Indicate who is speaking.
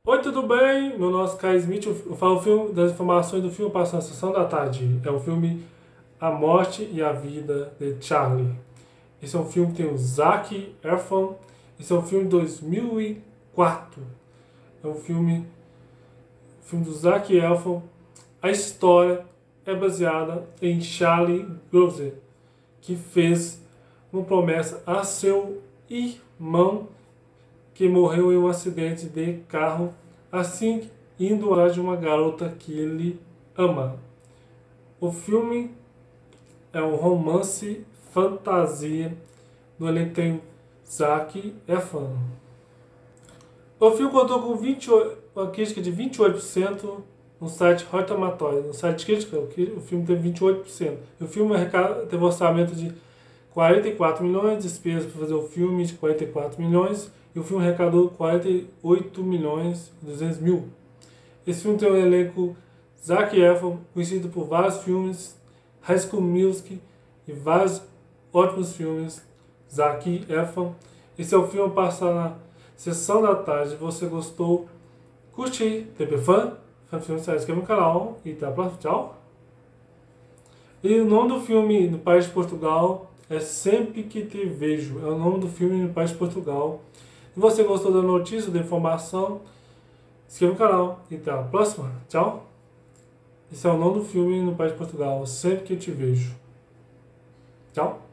Speaker 1: Oi, tudo bem? Meu nome é Kai Smith, eu falo das informações do filme Passando a Sessão da Tarde. É o filme A Morte e a Vida de Charlie. Esse é um filme que tem o Zac Efron. Esse é um filme de 2004. É um filme do Zac Efron. A história é baseada em Charlie Grover, que fez uma promessa a seu irmão que morreu em um acidente de carro, assim indo atrás de uma garota que ele ama. O filme é um romance fantasia. No elenco tem Zac Efron. O filme contou com uma crítica de 28% no site Rotten Tomatoes. No site de crítica, o filme teve 28%. O filme teve um orçamento de 44 milhões, despesas para fazer o filme de 44 milhões, e o filme arrecadou 48 milhões e 200 mil. Esse filme tem um elenco Zac Efron, conhecido por vários filmes, High School Music e vários ótimos filmes. Zac Efron. Esse é o filme passado na sessão da tarde. Se você gostou, curte aí, TP Fã, Filme, se inscreva no canal e até a próxima. Tchau! E o nome do filme no país de Portugal é Sempre Que Te Vejo. É o nome do filme no país de Portugal. Se você gostou da notícia, da informação, se inscreva no canal e até a próxima. Tchau! Esse é o nome do filme no país de Portugal, Sempre Que Te Vejo. Tchau!